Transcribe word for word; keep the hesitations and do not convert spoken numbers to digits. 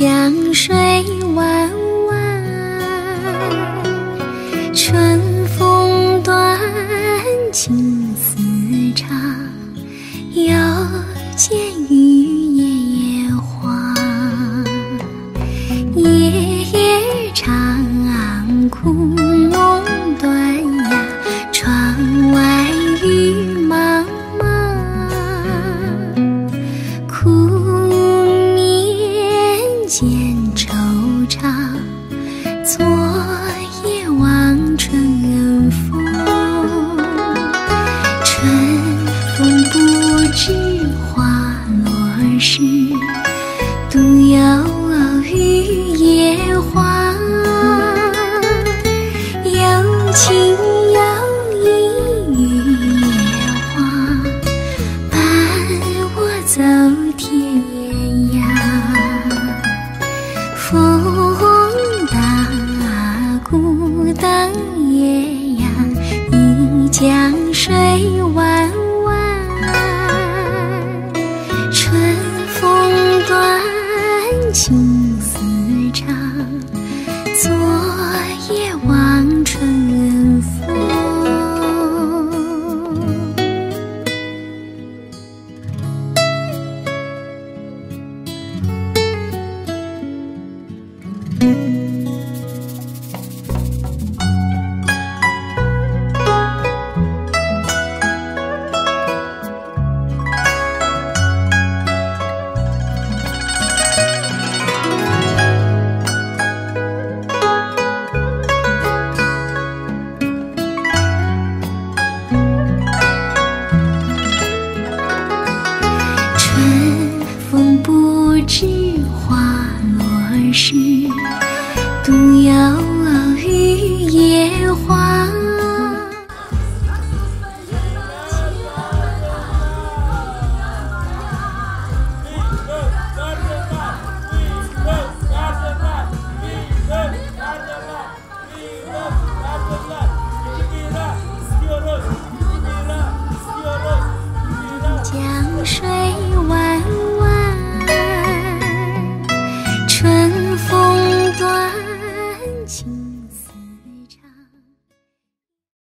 江水弯弯，春风断，青丝长。又见雨夜夜花，夜夜长，枯梦断呀。窗外雨茫茫，苦眠见惆怅。昨夜望春风，春风不知花落时，独有雨夜花。有情有义雨夜花，伴我走天涯。风大鼓荡夜呀，一江水弯弯。春风断，青丝长。昨夜望春风。不知花落时，独有雨夜花。江水